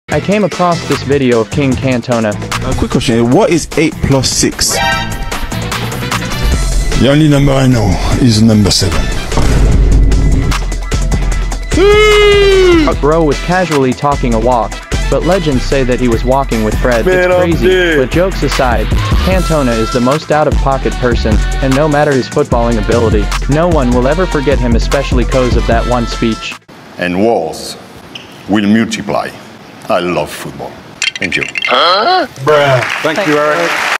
I came across this video of King Cantona. Quick question, what is 8 plus 6? The only number I know is number 7. Bro was casually talking a walk, but legends say that he was walking with Fred. It's crazy, but jokes aside, Cantona is the most out-of-pocket person, and no matter his footballing ability, no one will ever forget him, especially cause of that one speech. And wars will multiply. I love football. Thank you. Bruh. Thank you, Eric.